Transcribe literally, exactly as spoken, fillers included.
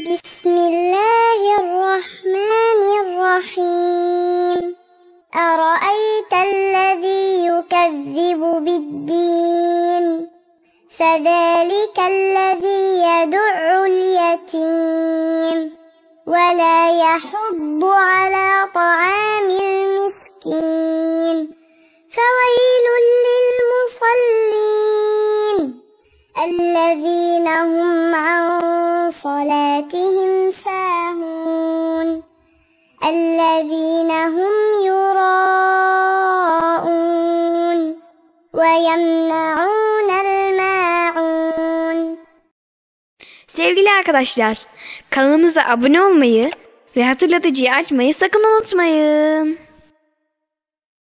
بسم الله الرحمن الرحيم أرأيت الذي يكذب بالدين فذلك الذي يدع اليتيم ولا يحض على طعام المسكين فويل للمصلين الذين هم عن صلاتهم ساهون الذين هم يراءون ويمنعون الماعون. Sevgili arkadaşlar, kanalımıza abone olmayı ve hatırlatıcıyı açmayı sakın unutmayın.